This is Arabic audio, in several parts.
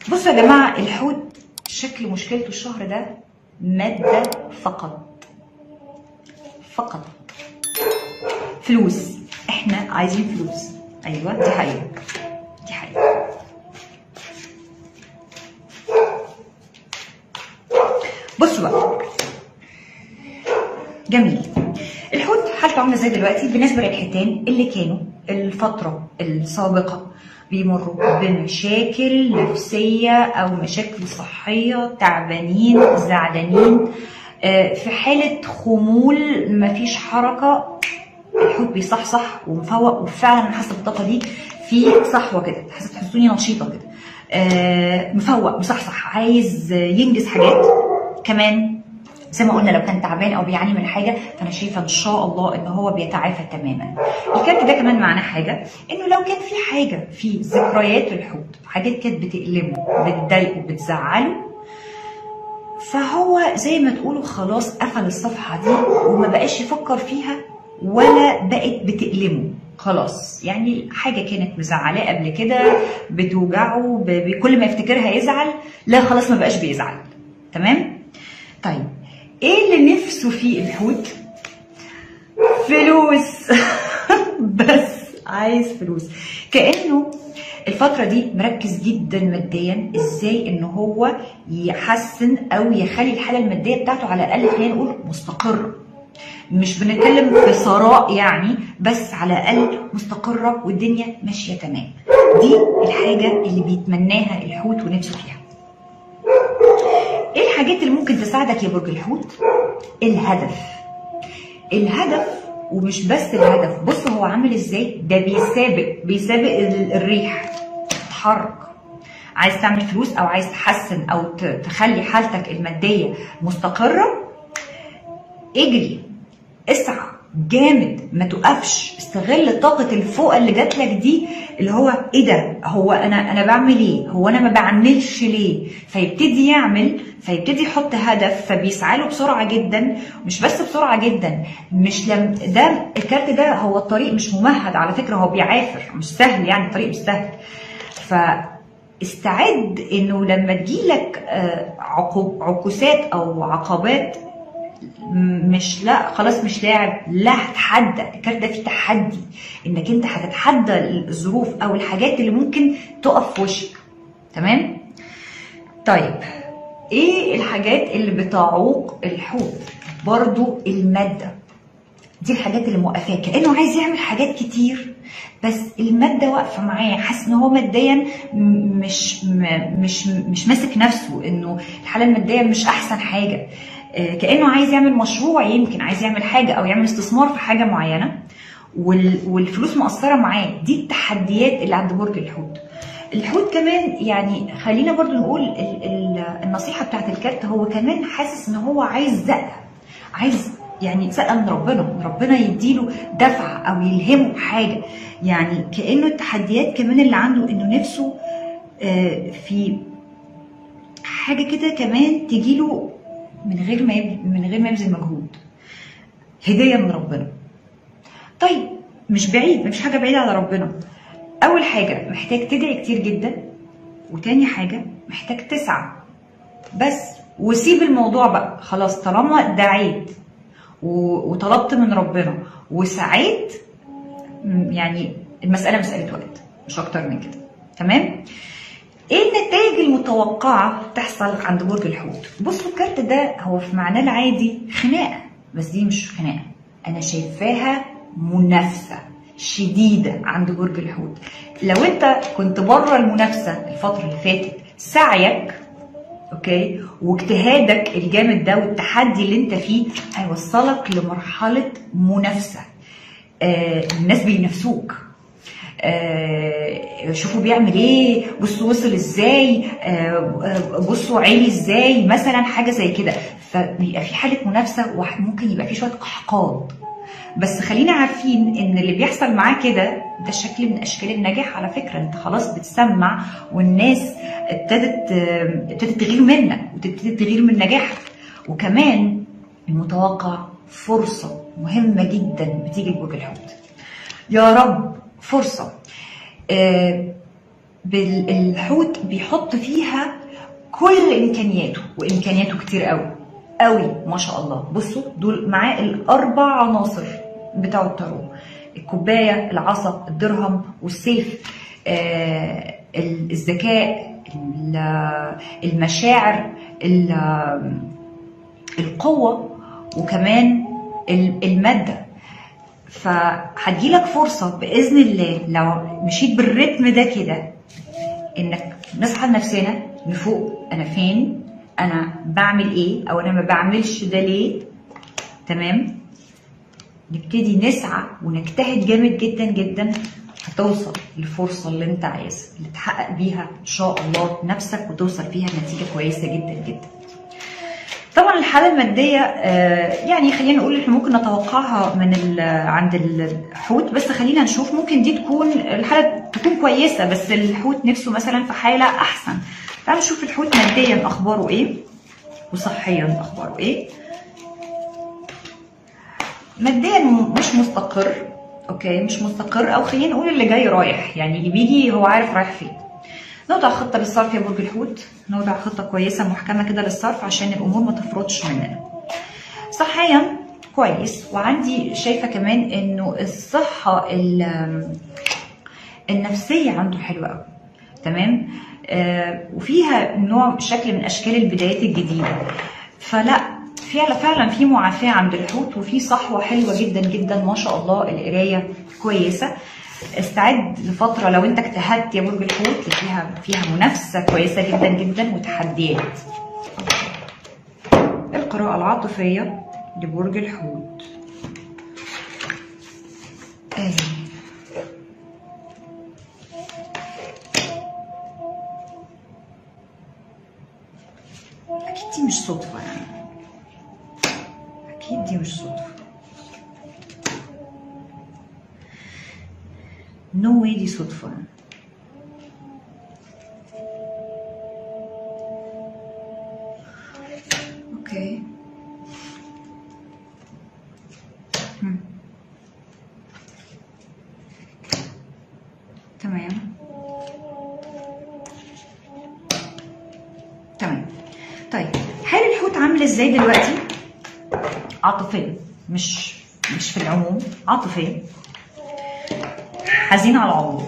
بصوا يا جماعه، الحوت شكل مشكلته الشهر ده ماده فقط فقط. فلوس، احنا عايزين فلوس. ايوه دي حقيقه، دي حقيقه. بصوا بقى، جميل. الحوت حالته عامله ازاي دلوقتي بالنسبه للحيتان اللي كانوا الفتره السابقه بيمروا بمشاكل نفسيه او مشاكل صحيه، تعبانين زعلانين، في حاله خمول، مفيش حركه. الحوت بيصحصح ومفوق، وفعلا انا حاسه بالطاقه دي في صحوه كده، تحسوني نشيطه كده، مفوق مصحصح، عايز ينجز حاجات. كمان زي ما قلنا لو كان تعبان او بيعاني من حاجه، فانا شايفه ان شاء الله ان هو بيتعافى تماما. الكارت ده كمان معناه حاجه، انه لو كان في حاجه في ذكريات الحوت، حاجات كانت بتألمه بتضايقه بتزعله، فهو زي ما تقولوا خلاص قفل الصفحه دي وما بقاش يفكر فيها ولا بقت بتألمه خلاص. يعني حاجه كانت مزعلاه قبل كده بتوجعه، كل ما يفتكرها يزعل، لا خلاص ما بقاش بيزعل. تمام؟ طيب ايه اللي نفسه فيه الحوت؟ فلوس. بس عايز فلوس. كأنه الفترة دي مركز جدا ماديا، ازاي ان هو يحسن او يخلي الحالة المادية بتاعته على الاقل خلينا نقول مستقرة. مش بنتكلم في ثراء يعني، بس على الاقل مستقرة والدنيا ماشية تمام. دي الحاجة اللي بيتمناها الحوت ونفسه فيها. ايه الحاجات اللي ممكن تساعدك يا برج الحوت؟ الهدف. الهدف، ومش بس الهدف، بص هو عامل ازاي، ده بيسابق الريح، تتحرك. عايز تعمل فلوس او عايز تحسن او تخلي حالتك الماديه مستقره، اجري، اسعى جامد، ما توقفش. استغل طاقه الفوقه اللي جات لك دي، اللي هو ايه ده، هو انا بعمل ايه، هو انا ما بعملش ليه، فيبتدي يعمل، فيبتدي يحط هدف، فبيسعى له بسرعه جدا. مش بس بسرعه جدا، مش ده الكارت ده هو الطريق مش ممهد على فكره، هو بيعافر، مش سهل يعني، الطريق مش سهل. فاستعد انه لما تجيلك عكوسات او عقبات، مش لا خلاص مش لاعب، لا هتحدى. الكارت ده فيه تحدي، انك انت هتتحدى الظروف او الحاجات اللي ممكن تقف في وشك. تمام؟ طيب ايه الحاجات اللي بتعوق الحوت؟ برضو المادة. دي الحاجات اللي موقفاه، كأنه عايز يعمل حاجات كتير بس المادة واقفة معاه، حاسس ان هو ماديا مش ماسك نفسه، انه الحالة المادية مش احسن حاجة. كأنه عايز يعمل مشروع، يمكن عايز يعمل حاجة او يعمل استثمار في حاجة معينة، والفلوس مقصرة معاه. دي التحديات اللي عند برج الحوت. الحوت كمان يعني خلينا برضو نقول النصيحة بتاعت الكارت، هو كمان حاسس ان هو عايز زقة، عايز يعني زقة من ربنا يديله دفعة او يلهمه بحاجة. يعني كأنه التحديات كمان اللي عنده انه نفسه في حاجة كده كمان تجيله من غير ما يبذل مجهود، هدية من ربنا. طيب مش بعيد، مفيش حاجة بعيدة على ربنا. أول حاجة محتاج تدعي كتير جدا، وتاني حاجة محتاج تسعى بس، وسيب الموضوع بقى خلاص. طالما دعيت وطلبت من ربنا وسعيت، يعني المسألة مسألة وقت مش أكتر من كده. تمام؟ ايه النتائج المتوقعة تحصل عند برج الحوت؟ بصوا الكارت ده هو في معناه العادي خناقة، بس دي مش خناقة، أنا شايفاها منافسة شديدة عند برج الحوت. لو أنت كنت بره المنافسة الفترة اللي فاتت، سعيك اوكي واجتهادك الجامد ده والتحدي اللي انت فيه هيوصلك لمرحلة منافسة. الناس بينافسوك، شوفوا بيعمل ايه، بصوا وصل ازاي، بصوا عالي ازاي، مثلا حاجه زي كده. فبيبقى في حاله منافسه وممكن يبقى في شويه احقاد، بس خلينا عارفين ان اللي بيحصل معاه كده ده شكل من اشكال النجاح. على فكره انت خلاص بتسمع، والناس ابتدت تغير منك وتبتدي تغير من نجاحك. وكمان المتوقع فرصه مهمه جدا بتيجي لبرج الحوت. يا رب فرصة. الحوت بيحط فيها كل امكانياته، وامكانياته كتير قوي قوي ما شاء الله. بصوا دول معاه الاربع عناصر بتاع التارو: الكوبايه، العصا، الدرهم، والسيف. الذكاء، المشاعر، القوه، وكمان الماده. فهتجيلك فرصه باذن الله لو مشيت بالريتم ده كده، انك نصحى لنفسنا نفوق. انا فين؟ انا بعمل ايه؟ او انا ما بعملش ده ليه؟ تمام؟ نبتدي نسعى ونجتهد جامد جدا جدا، هتوصل للفرصه اللي انت عايزها، اللي تحقق بيها ان شاء الله نفسك وتوصل فيها نتيجه كويسه جدا جدا. طبعا الحاله الماديه يعني خلينا نقول احنا ممكن نتوقعها من عند الحوت، بس خلينا نشوف ممكن دي تكون الحاله تكون كويسه بس الحوت نفسه مثلا في حاله احسن. تعالوا نشوف الحوت ماديا اخباره ايه وصحيا اخباره ايه. ماديا مش مستقر، اوكي مش مستقر، او خلينا نقول اللي جاي رايح، يعني اللي بيجي هو عارف رايح فين. نوضع خطه للصرف يا برج الحوت، نوضع خطه كويسه محكمه كده للصرف عشان الامور ما تفرطش مننا. صحيا كويس، وعندي شايفه كمان انه الصحه النفسيه عنده حلوه قوي. تمام؟ وفيها نوع شكل من اشكال البدايات الجديده. فلا فعلا في معافاه عند الحوت، وفي صحوه حلوه جدا جدا ما شاء الله. القرايه كويسه. استعد لفتره لو انت اجتهدت يا برج الحوت، فيها منافسه كويسه جدا جدا وتحديات. القراءه العاطفيه لبرج الحوت. اكيد دي مش صدفه، يعني اكيد دي مش صدفه. نو واي دي صدفة. اوكي تمام تمام. طيب حال الحوت عامل ازاي دلوقتي؟ عاطفيا، مش في العموم، عاطفيا حزين على العمر،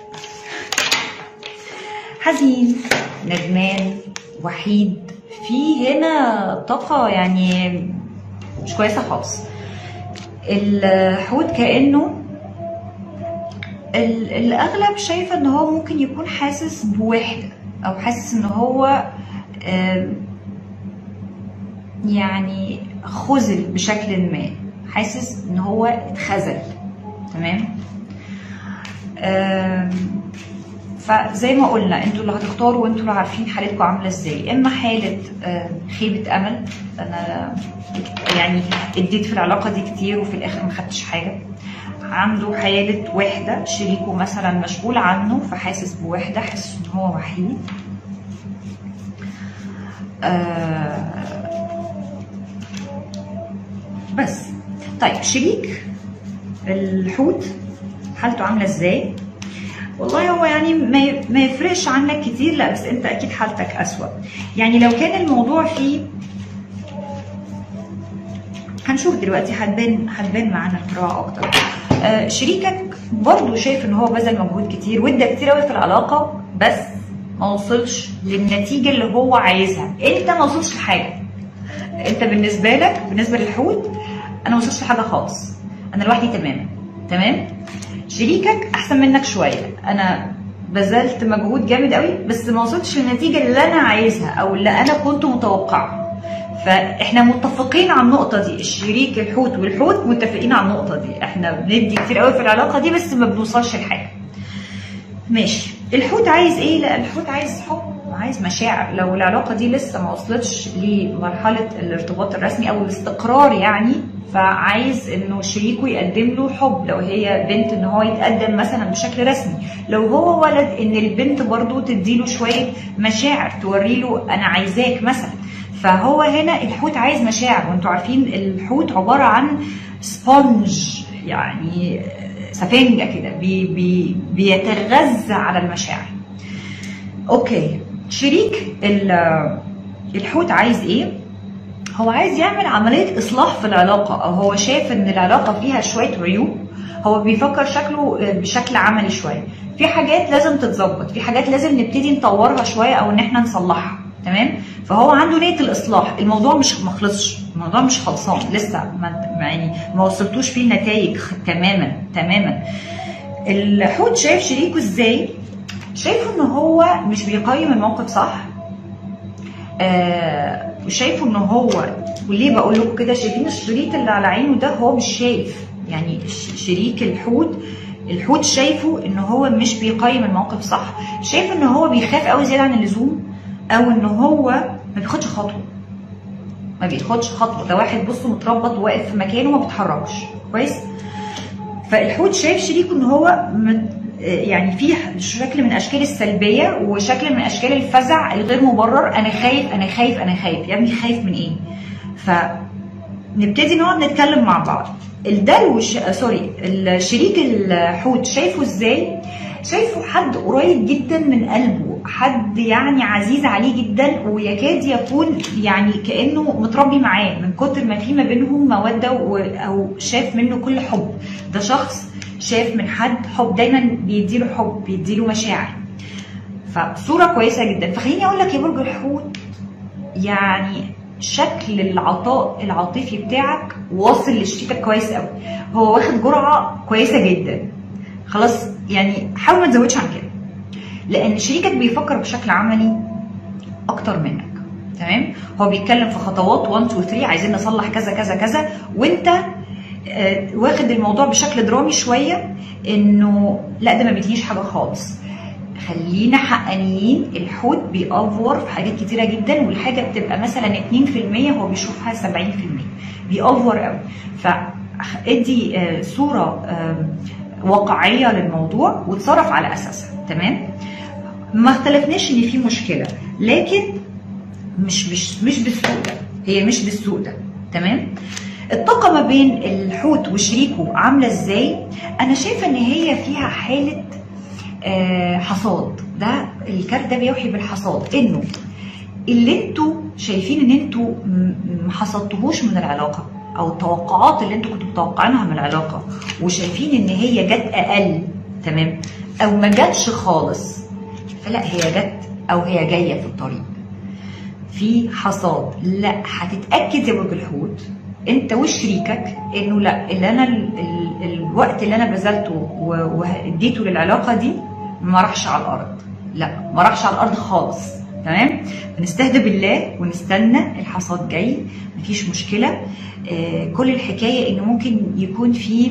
حزين، ندمان، وحيد. في هنا طاقة يعني مش كويسة خالص. الحوت كأنه الأغلب شايفة إن هو ممكن يكون حاسس بوحدة، أو حاسس إن هو يعني خذل بشكل ما، حاسس إن هو اتخذل. تمام؟ فزي ما قلنا انتوا اللي هتختاروا، وانتوا اللي عارفين حالتكم عامله ازاي. اما حاله خيبه امل، انا يعني اديت في العلاقه دي كتير وفي الاخر ما خدتش حاجه. عنده حاله وحده، شريكه مثلا مشغول عنه فحاسس بوحده، حاسس ان هو وحيد. بس طيب شريك الحوت حالته عامله ازاي؟ والله هو يعني ما يفرقش عنك كتير، لا بس انت اكيد حالتك اسوأ. يعني لو كان الموضوع فيه، هنشوف دلوقتي، هتبان معانا القراءه اكتر. شريكك برضه شايف ان هو بذل مجهود كتير وادى كتير قوي في العلاقه، بس ما وصلش للنتيجه اللي هو عايزها. انت ما وصلتش لحاجه. انت بالنسبه لك، بالنسبه للحوت، انا ما وصلتش لحاجه خالص، انا لوحدي تماما. تمام؟ شريكك احسن منك شويه، انا بذلت مجهود جامد قوي بس ما وصلتش للنتيجه اللي انا عايزها او اللي انا كنت متوقعها. فاحنا متفقين على النقطه دي، الشريك الحوت والحوت متفقين على النقطه دي. احنا بندي كتير قوي في العلاقه دي بس ما بنوصلش لحاجه. ماشي. الحوت عايز ايه؟ لا الحوت عايز حب، عايز مشاعر. لو العلاقه دي لسه ما وصلتش لمرحله الارتباط الرسمي او الاستقرار يعني، فعايز انه شريكه يقدم له حب. لو هي بنت ان هو يتقدم مثلا بشكل رسمي، لو هو ولد ان البنت برضو تديله شويه مشاعر، توري له انا عايزاك مثلا. فهو هنا الحوت عايز مشاعر، وانتوا عارفين الحوت عباره عن سبونج، يعني سفنجه كده بيتغذى على المشاعر. اوكي، شريك الحوت عايز ايه؟ هو عايز يعمل عملية إصلاح في العلاقة، أو هو شايف إن العلاقة فيها شوية عيوب. هو بيفكر شكله بشكل عملي شوية، في حاجات لازم تتظبط، في حاجات لازم نبتدي نطورها شوية أو إن إحنا نصلحها، تمام؟ فهو عنده نية الإصلاح. الموضوع مش مخلصش، الموضوع مش خلصان لسه، ما وصلتوش فيه النتائج تماما تماما. الحوت شايف شريكه إزاي؟ شايفه إن هو مش بيقيم الموقف صح. وشايفه ان هو، وليه بقول لكم كده؟ شايفين الشريط اللي على عينه ده هو مش شايف، يعني شريك الحوت شايفه ان هو مش بيقيم الموقف صح، شايف ان هو بيخاف قوي زياده عن اللزوم، او ان هو ما بياخدش خطوه. ده واحد بصوا متربط واقف في مكانه ما بيتحركش كويس. فالحوت شايف شريكه ان هو يعني في شكل من اشكال السلبيه وشكل من اشكال الفزع الغير مبرر. انا خايف انا خايف انا خايف. يا ابني خايف من ايه؟ فنبتدي نقعد نتكلم مع بعض. الشريك الحوت شايفه ازاي؟ شايفه حد قريب جدا من قلبه، حد يعني عزيز عليه جدا، ويكاد يكون يعني كانه متربي معاه من كتر ما في ما بينهم موده، او شاف منه كل حب. ده شخص شاف من حد حب، دايما بيديله حب، بيديله مشاعر. فصوره كويسه جدا. فخليني اقول لك يا برج الحوت، يعني شكل العطاء العاطفي بتاعك واصل لشريكك كويس قوي. هو واخد جرعه كويسه جدا. خلاص يعني حاول ما تزودش عن كده، لان شريكك بيفكر بشكل عملي اكتر منك، تمام؟ هو بيتكلم في خطوات 1 2 3، عايزين نصلح كذا كذا كذا، وانت واخد الموضوع بشكل درامي شويه، انه لا ده ما بيدينيش حاجه خالص. خلينا حقانيين، الحوت بيأفور في حاجات كتيره جدا، والحاجه بتبقى مثلا 2% هو بيشوفها 70%. بيأفور قوي. فادي صوره واقعيه للموضوع وتصرف على اساسها، تمام؟ ما اختلفناش ان في مشكله، لكن مش بالسوء ده. هي مش بالسوء ده، تمام؟ الطاقه ما بين الحوت وشريكه عامله ازاي؟ انا شايفه ان هي فيها حاله حصاد. ده الكارت ده بيوحي بالحصاد، انه اللي انتوا شايفين ان انتوا ما حصدتوهوش من العلاقه، او التوقعات اللي انتوا كنتوا متوقعينها من العلاقه وشايفين ان هي جت اقل، تمام؟ او ما جاتش خالص، فلا هي جت او هي جايه في الطريق. في حصاد. لا هتتاكد يا برج الحوت انت وشريكك انه لا، اللي انا الوقت اللي انا بذلته واديته للعلاقه دي ما راحش على الارض. لا ما راحش على الارض خالص، تمام؟ فنستهدى بالله ونستنى الحصاد جاي، مفيش مشكله. كل الحكايه انه ممكن يكون في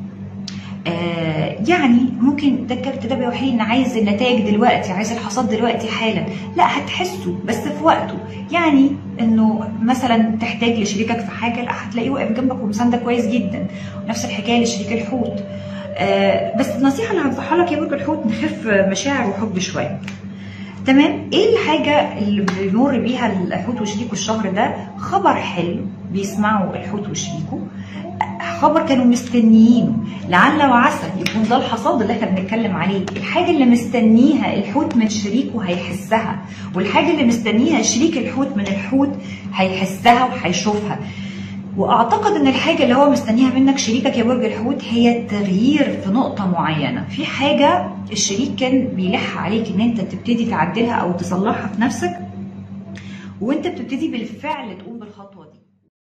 يعني ممكن ده الكارت ده بيوحي ان عايز النتائج دلوقتي، عايز الحصاد دلوقتي حالا. لا هتحسه بس في وقته. يعني انه مثلا تحتاج لشريكك في حاجه، لا هتلاقيه واقف جنبك ومساندك كويس جدا. ونفس الحكايه لشريك الحوت. بس النصيحه اللي هنصحها لك يا برج الحوت، نخف مشاعر وحب شويه، تمام؟ ايه الحاجه اللي بيمر بيها الحوت وشريكه الشهر ده؟ خبر حلو بيسمعه الحوت وشريكه، خبر كانوا مستنيينه، لعل وعسى يكون ده الحصاد اللي احنا بنتكلم عليه. الحاجه اللي مستنيها الحوت من شريكه هيحسها، والحاجه اللي مستنيها شريك الحوت من الحوت هيحسها وهيشوفها. واعتقد ان الحاجه اللي هو مستنيها منك شريكك يا برج الحوت هي التغيير في نقطه معينه، في حاجه الشريك كان بيلح عليك ان انت تبتدي تعدلها او تصلحها في نفسك، وانت بتبتدي بالفعل تقوم بالخطوه دي.